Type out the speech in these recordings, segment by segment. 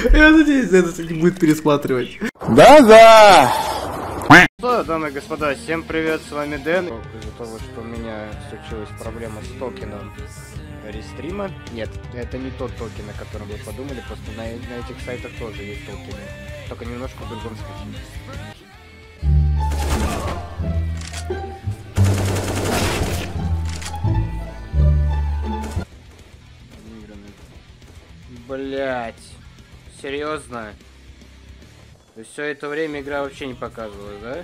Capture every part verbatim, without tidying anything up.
Я надеюсь, это не будет пересматривать. Да-да! Что, дамы и господа, всем привет, с вами Дэн. Из-за того, что у меня случилась проблема с токеном рестрима. Нет, это не тот токен, о котором вы подумали, просто на, на этих сайтах тоже есть токены. Только немножко в другом случае. Блять, серьезно? То есть все это время игра вообще не показывалась, да?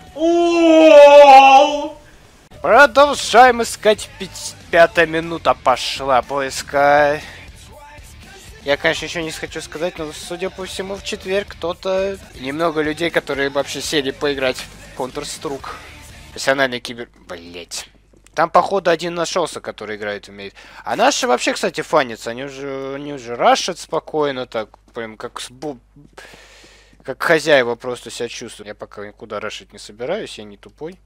Продолжаем искать. Пятая минута пошла поиска. Я, конечно, еще не хочу сказать, но, судя по всему, в четверг кто-то... Немного людей, которые вообще сели поиграть в Counter-Strike. Профессиональный кибер... Блять. Там, походу, один нашелся, который играет, умеет. А наши вообще, кстати, фанятся. Они уже, они уже рашат спокойно, так, прям как с бу... Как хозяева просто себя чувствуют. Я пока никуда рашить не собираюсь, я не тупой.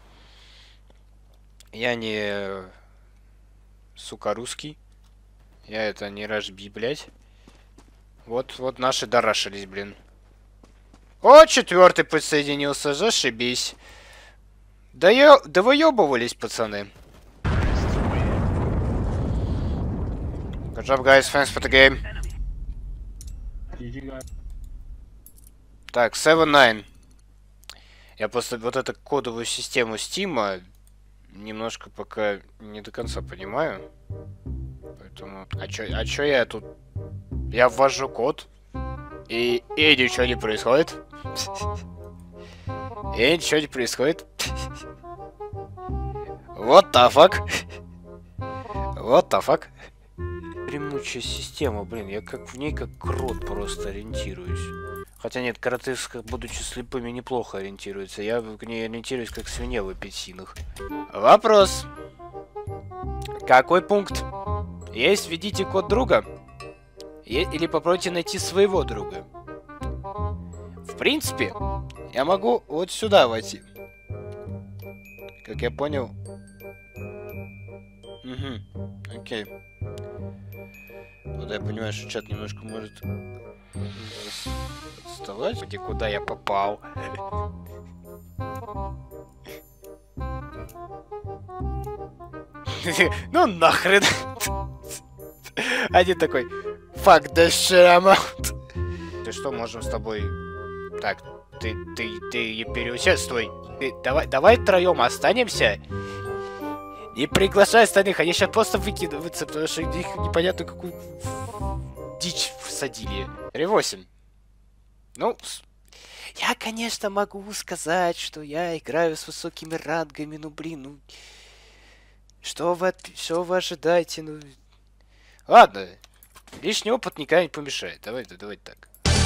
Я не... Сука, русский. Я это не рашби, блядь. Вот, вот наши дорашились, блин. О, четвертый подсоединился, зашибись. Да я... Да выебывались, пацаны. Good job, guys. Thanks for the game. Так, семь девять. Я просто вот эту кодовую систему Стима немножко пока не до конца понимаю. Поэтому... А чё, а чё я тут... Я ввожу код, и, и ничего не происходит. И ничего не происходит. What the fuck? What the fuck? Гремучая система, блин, я как в ней как крот просто ориентируюсь. Хотя нет, кроты, будучи слепыми, неплохо ориентируются. Я в ней ориентируюсь как свинья в апельсинах. Вопрос. Какой пункт? Есть, введите код друга. Или попробуйте найти своего друга. В принципе, я могу вот сюда войти. Как я понял. Угу, окей. Вот я понимаю, что чат немножко может отставать. Где куда я попал? Ну нахрен. Один такой. Fuck the shit I'm out. Ты что, можем с тобой... Так, ты, ты, ты переусердствуй. Ты, давай, давай втроем останемся. Не приглашай остальных, они сейчас просто выкидываются, потому что их непонятно какую дичь всадили. три восемь. Ну, я, конечно, могу сказать, что я играю с высокими рангами, ну, блин, ну... Что вы, что вы ожидаете, ну... Ладно, лишний опыт никогда не помешает. Давайте, давайте так.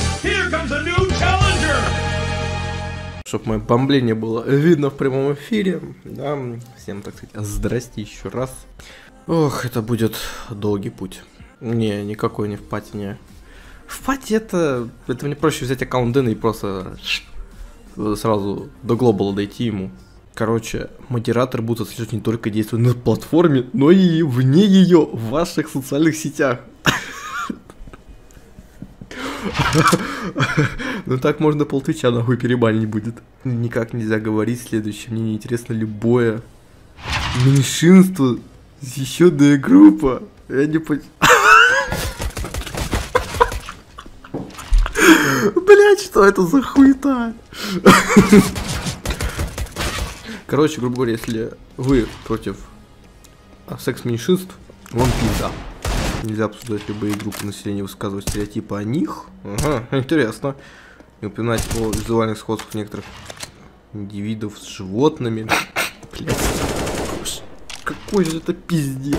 Чтоб мое бомбление было видно в прямом эфире. Да, всем, так сказать, здрасте еще раз. Ох, это будет долгий путь. Не, никакой не в пати, не. В пати это... Это мне проще взять аккаунт Дэна и просто сразу до глобала дойти ему. Короче, модератор будет отслеживать не только действия на платформе, но и вне ее, в ваших социальных сетях. Ну так можно полтвича нахуй перебанить будет. Никак нельзя говорить следующее. Мне неинтересно любое меньшинство. Еще да группа. Я не понимаю. Блять, что это за хуета? Короче, грубо говоря, если вы против секс-меньшинств, вам пизда. Нельзя обсуждать любые группы населения, высказывать стереотипы о них. Ага, интересно. И упоминать о визуальных сходствах некоторых индивидов с животными. Блять. Какой же это пиздец.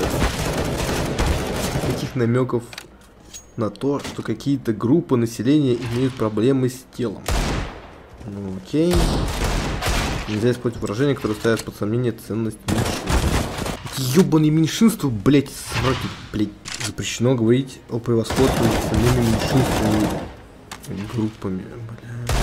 Таких намеков на то, что какие-то группы населения имеют проблемы с телом. Ну окей. Нельзя использовать выражения, которые ставят под сомнение ценность меньшинств. Ёбаные меньшинства, блять, сроки, блять. Запрещено говорить о превосходстве над самими меньшинственными группами, бля.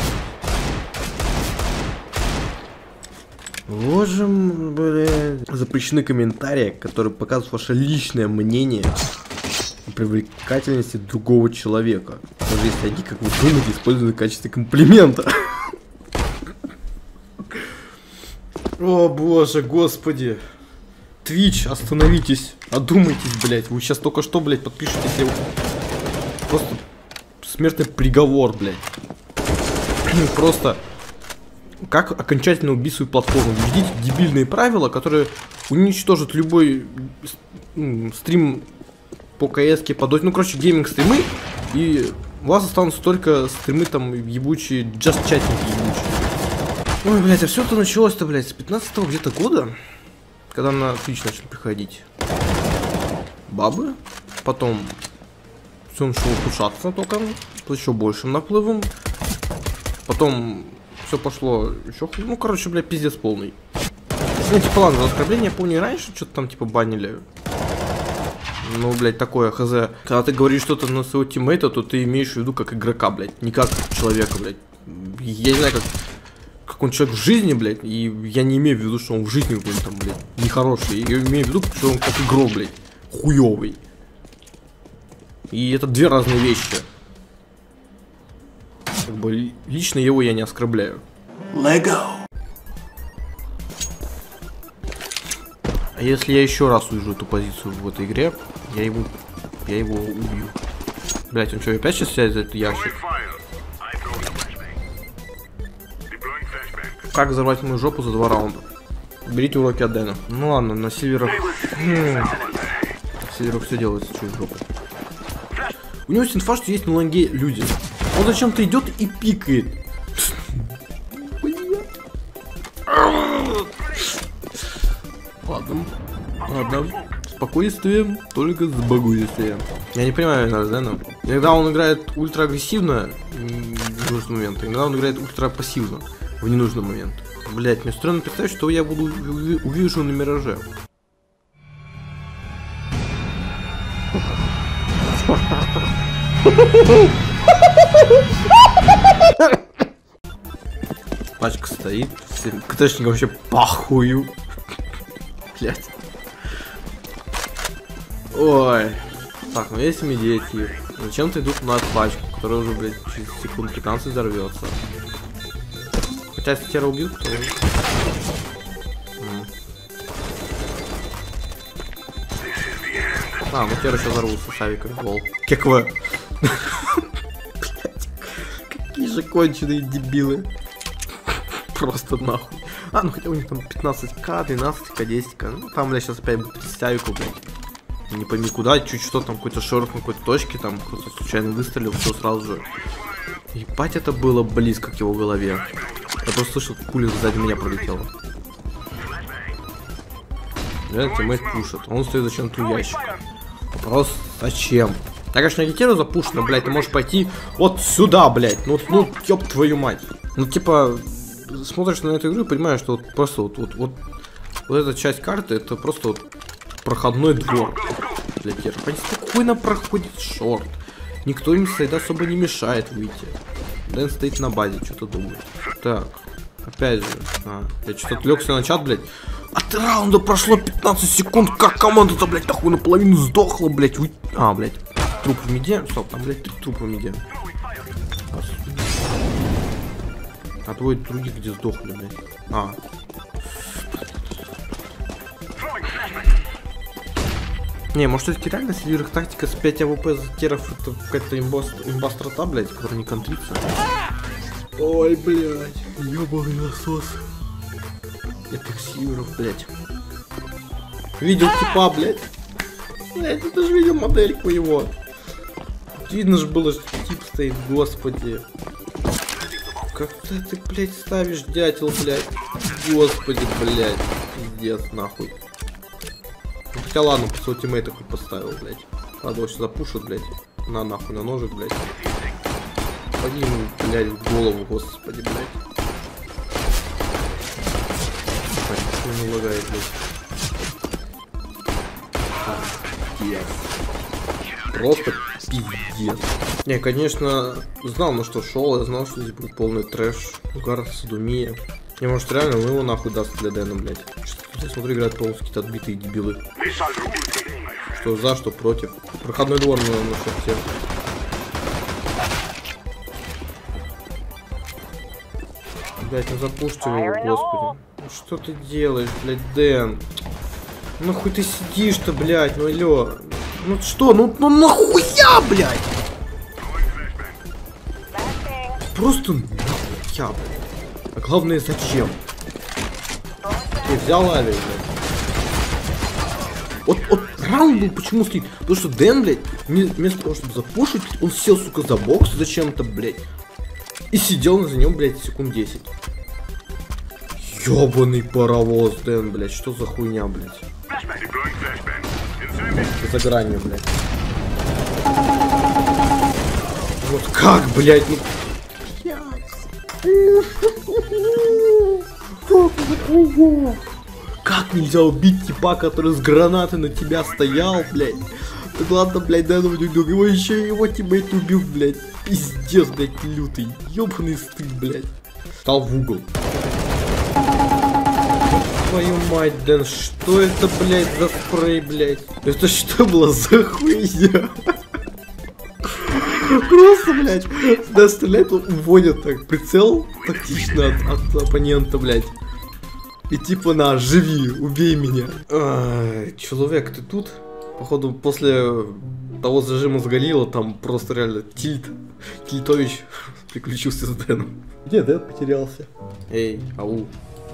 Ложим, бля. Запрещены комментарии, которые показывают ваше личное мнение привлекательности другого человека. Даже если они, как вы думаете, используют в качестве комплимента. О боже, господи. Twitch, остановитесь, одумайтесь, блядь. Вы сейчас только что, блядь, подпишитесь. Я... Просто смертный приговор, блядь. Просто как окончательно убить свою платформу. Введите дебильные правила, которые уничтожат любой стрим по КС-ке, по доте. Ну, короче, гейминг-стримы. И у вас останутся только стримы там ебучие, just-чатинги ебучие. Ой, блядь, а все это началось-то, блядь, с пятнадцатого где-то года. Когда на Twitch начали приходить бабы, потом все начало ухудшаться только с еще большим наплывом, потом все пошло еще хуже, ну короче, блядь, пиздец полный. Ну типа ладно, за оскорбление, я помню, и раньше что-то там типа банили. Ну, блядь, такое хз. Когда ты говоришь что-то на своего тиммейта, то ты имеешь в виду как игрока, блядь, не как человека, блядь. Я не знаю, как... как он человек в жизни, блядь, и я не имею в виду, что он в жизни какой-то там, блядь, нехороший. Я имею в виду, что он как игрок, блядь, хуёвый. И это две разные вещи. Как бы лично его я не оскорбляю. Лего. А если я еще раз увижу эту позицию в этой игре, я его, я его убью. Блядь, он что, опять сейчас сядет за этот ящик? Как взорвать мою жопу за два раунда? Берите уроки от Дэна. Ну ладно, на сильверах... На сильверах все делается через жопу. У него есть инфа, что есть на лонге люди. Он зачем-то идет и пикает. Ладно. Ладно. Спокойствие, только с богуйствием. Я не понимаю, наверное, Дэна. Иногда он играет ультра агрессивно в нужный момент, иногда он играет ультра пассивно в ненужный момент. Блять, мне странно представить, что я буду увижу на Мираже. Пачка стоит, всем КТшникам вообще похую. Блять. Ой. Так, ну есть медиатив. Зачем-то идут на пачку, которая уже, блядь, через секунд пятнадцать взорвется. Хотя если Тера убьют, то... Mm. А, ну Тера сейчас взорвутся с авиком. Лол. Как вы? Какие же конченые дебилы. Просто нахуй. А, ну хотя у них там пятнадцать ка, двенадцать ка, десять ка. Ну там, блядь, сейчас опять будет с авиком, блядь. Не пойми куда, чуть что там, какой-то шорох на какой-то точке, там кто-то случайно выстрелил, все сразу же. Ебать, это было близко к его голове. Я просто слышал, как пуля сзади меня пролетела. Реально, тиммейт пушит. Он стоит зачем-то у ящика. Вопрос, зачем? Я, конечно, не Теру запушу, но, блядь, ты можешь пойти вот сюда, блядь. Ну, ну, ёб твою мать. Ну, типа, смотришь на эту игру и понимаешь, что вот просто вот, вот, вот, вот эта часть карты, это просто вот проходной двор для Теры. Они спокойно проходят шорт. Никто им стоит, особо не мешает выйти. Дэн стоит на базе, что-то думает. Так, опять же. А, я что-то отвлекся на чат, блядь. От раунда прошло пятнадцать секунд. Как команда-то, блядь, нахуй наполовину сдохла, блядь. Вы... А, блядь. Труп в миде. Стоп, там, блядь, три трупа в миде. А двое других где сдохли, блядь. А. Не, может все-таки реально сильверых тактика с пять АВП за теров это какая-то имба-страта, блядь, которая не контрится. Ой, блядь, ёбаный насос. Этих сильверов, блядь. Видел типа, блядь. Блядь, ты же видел модельку его. Видно же было, что тип стоит, господи. Как ты, ты, блядь, ставишь, дятел, блядь. Господи, блядь. Пиздец, нахуй. Хотя ладно, по своему тиммейта хоть поставил, блядь. Ладно, его сейчас запушат, блядь. На нахуй, на ножик, блядь. Поди ему, блядь, в голову, господи, блядь. Что не лагает, блядь. Пиздец. Просто пиздец. Не, конечно, знал, на что шел, я знал, что здесь будет полный трэш. Угар, садомия. Не, может реально, ну его нахуй даст для Дэна, блядь. Что-то, я смотрю, играют полностью какие-то отбитые дебилы. Что за, что против. Проходной двор на, на шахте. Блядь, ну запушьте его, господи. Ну что ты делаешь, блядь, Дэн? Ну хуй ты сидишь-то, блядь, ну алё. Ну что, ну, ну нахуя, блядь? Просто нахуя, блядь. А главное, зачем? Ты взял авиа, блядь. Вот, вот раунд был почему стоит? Потому что Дэн, блядь, вместо того, чтобы запушить, он сел, сука, за бокс зачем-то, блядь. И сидел за ним, блядь, секунд десять. Ёбаный паровоз, Дэн, блядь, что за хуйня, блядь? За гранью, блядь. Вот как, блядь, ну... Как нельзя убить типа, который с гранатой на тебя стоял, блядь? Так ладно, блядь, да, ну, его еще его тиммейт убил, блядь. Пиздец, блядь, лютый. Ёбаный стыд, блядь. Стал в угол. Твою мать, Дэн, что это, блядь, за спрей, блядь? Это что было за хуйня? Просто, блядь, да, стреляет, он уводит так, прицел тактично от, от оппонента, блядь. И типа, на, живи, убей меня. А, человек, ты тут? Походу, после того зажима с Галила, там просто реально тильт, Тильтович приключился с Дэном. Где Дэн потерялся? Эй, ау.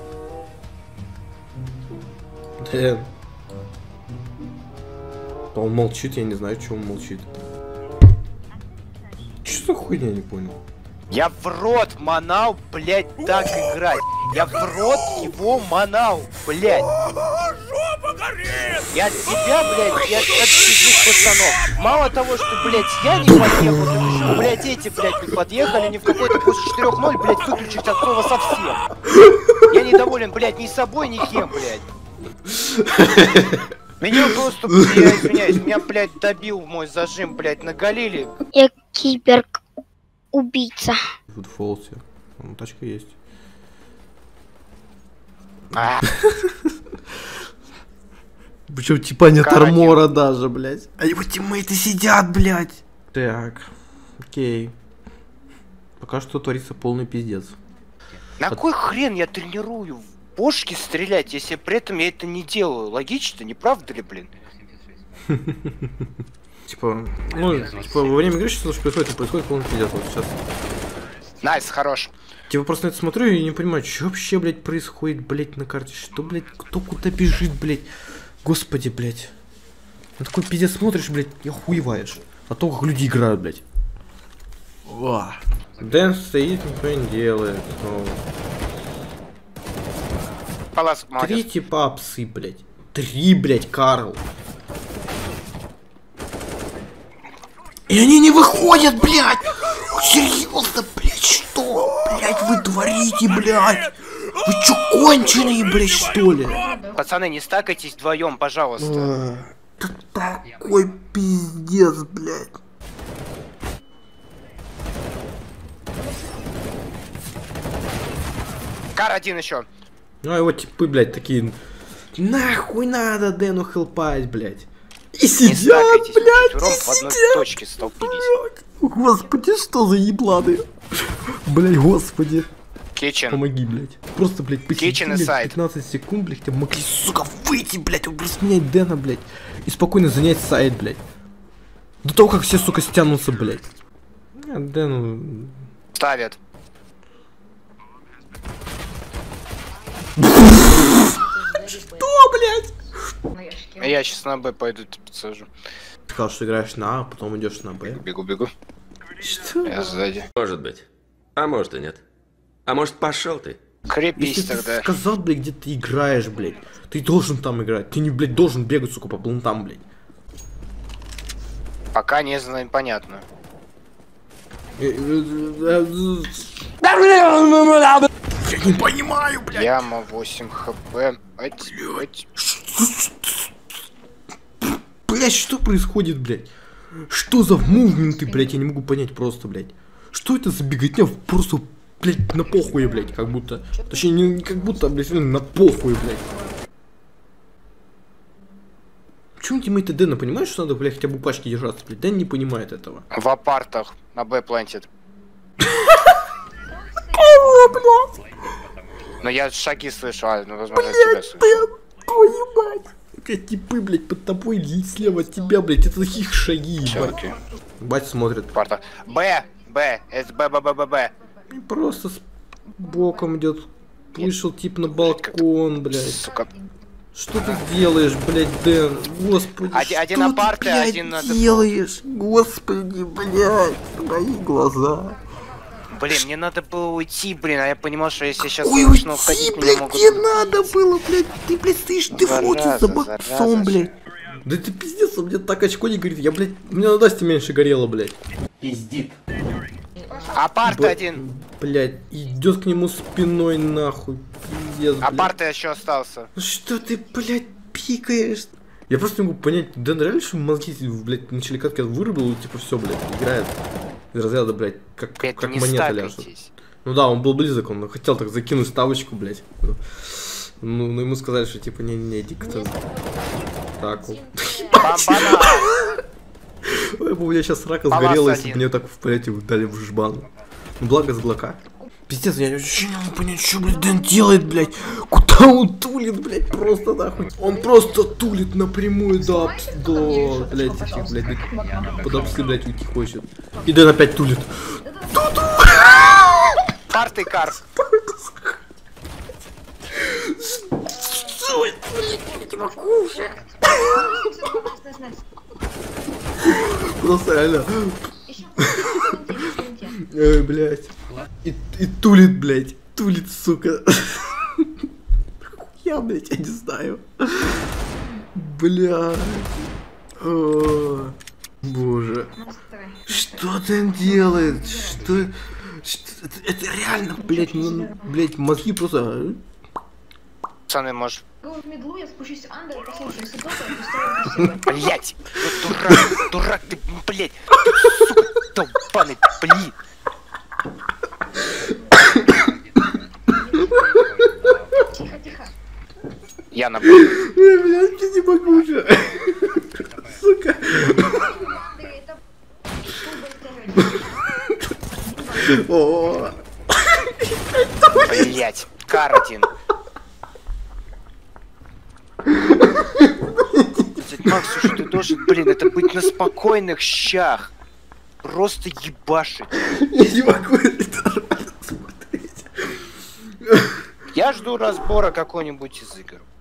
Дэн. Да он молчит, я не знаю, чего он молчит. Что за хуйня, я не понял. Я в рот манал, блядь, так играть. Я в рот его манал, блядь. Я от тебя, блядь, я от чужих пацанов. Мало того, что, блядь, я не подъехал, так еще, блядь, эти, блядь, не подъехали, ни в какой-то после четырёх ноль, блядь, выключить от слова совсем. Я недоволен, блядь, ни собой, ни кем, блядь. Меня просто, я извиняюсь, меня, блядь, добил мой зажим, блядь, на Галиле. Я киберг убийца. В дефолте. Ну, тачка есть. А. Причем типа нет Карантин. армора даже, блядь. А его тиммейты сидят, блядь. Так, окей. Пока что творится полный пиздец. На кой хрен я тренирую в бошки стрелять, если при этом я это не делаю? Логично, не правда ли, блин? Типа, ну, типа, во время игры что-то происходит, и происходит полный пиздец вот сейчас. Найс, хорош. Типа, просто на это смотрю и не понимаю, что вообще, блядь, происходит, блядь, на карте. Что, блядь, кто куда бежит, блядь. Господи, блядь. На такой пиздец смотришь, блядь, и охуеваешь. А то, как люди играют, блядь. О. Дэн стоит, ничего не делает. Но... Палас, молодец. Три типа псы, блядь. Три, блядь, Карл. И они не выходят, блядь! Серьезно, блядь, что? Блядь, вы творите, блядь! Вы чё, конченые, блядь, что ли? Пацаны, не стакайтесь вдвоем, пожалуйста. Это такой пиздец, блядь. Кар один еще. Ну, а вот типы, блядь, такие... Нахуй надо Дэну хелпать, блядь. И сидят, блядь, и в одной сидят. точке столкнулись. Господи, что за ебланы? Блядь, господи. Kitchen. Помоги, блядь. Просто, блядь, Kitchen посидели inside. пятнадцать секунд, блядь, хотя могли, сука, выйти, блядь, просто менять Дэна, блядь. И спокойно занять сайт, блядь. До того, как все, сука, стянутся, блядь. А, Дэну... Ставят. Что, блядь? Я сейчас на Б пойду подсажу. Ты сказал, что играешь на А, потом идешь на Б. Бегу, бегу. Что? Я сзади. Может быть. А может и нет. А может, пошел ты? Крепись Если тогда. ты сказал, блядь, где ты играешь, блядь, ты должен там играть. Ты не, блядь, должен бегать, сука, по плентам, блядь. Пока не знаю, понятно. Я не понимаю, блядь. Яма восемь хп. Ать, ать. Блядь, что происходит, блядь? Что за мувменты, блядь, я не могу понять просто, блядь. Что это за беготня просто блядь, на похуй, блядь, как будто. Точнее, не, не как будто, блядь, на похуй, блядь. Почему тиммейты Дэна понимают, что надо, блядь, хотя бы пачки держаться, блядь? Дэн не понимает этого. В апартах на Б плантит. Но я шаги слышу, а, ну, возможно, тебя слышу. Твою мать! Блядь, типы, блядь, под тобой или слева от тебя, блядь, это таких шаги, ебать. Бать смотрит. Апарта. Б, Б, это Б, Б, Б, Б, Б. И просто с боком идет. Вышел тип на балкон, блядь. Сука. Что ты делаешь, блядь, Дэн? Господи, Один, что один апарт, ты, блядь, один на делаешь? Господи, блядь, мои глаза. Блин, мне надо было уйти, блин, а я понимал, что если сейчас Ой, я начну уйти, уходить, меня блядь, могут... не надо было, блядь, ты, блядь, стоишь, ты Зараза, фотишь за боксом, зараза. блядь. Да ты пиздец, у меня так очко не горит, я, блядь, у меня на Дасте меньше горело, блядь. Пиздит. Апарт Б- один. Блядь, идет к нему спиной, нахуй, пиздец, блядь. Апарт еще остался. Ну что ты, блядь, пикаешь? Я просто не могу понять, Дэн реально, что мозги, блядь, на челикатке вырубил, и типа все, блядь, играет. Из разряда, блядь, как, Блядь, как не монета ляжет. стакайтесь. Ну да, он был близок, он хотел так закинуть ставочку, блядь. Ну, ну ему сказали, что типа не-не, иди как-то так вот. Бомбана! Ой, у меня сейчас рака Палас сгорела, если один. бы мне так в полете дали в жбан. Ну благо с блока. Пиздец, я вообще не могу понять, что, блядь, Дэн делает, блядь. Куда он тулит, блядь, просто нахуй. Он просто тулит напрямую до, апс- до, блядь, этих, блядь, под апсы, блядь, уйти хочет. И Дэн опять тулит. Парты кар. Что это, блядь, я не могу уже. Просто реально. Ой, блядь. И, и тулит, блядь. Тулит, сука. Я, блядь, я не знаю. Блядь. О, боже. Что он делает? Что... что это, это реально, блядь, ну, блядь, мозги просто... Пацаны, может... В медлу я спущусь андер, послушаю, если только я поставлю себя. Блять! Ну, дурак, дурак ты, блять! Ты, сука, долбаный, блин! Тихо, тихо. Я на... Ой, блядь, я не могу уже. Сука. Ты это... О, Блять! Кар один. Дядь Макс, слушай, ты должен, блин, это быть на спокойных щах. Просто ебашить. я не могу это нормально смотреть. Я жду разбора какой-нибудь из игр.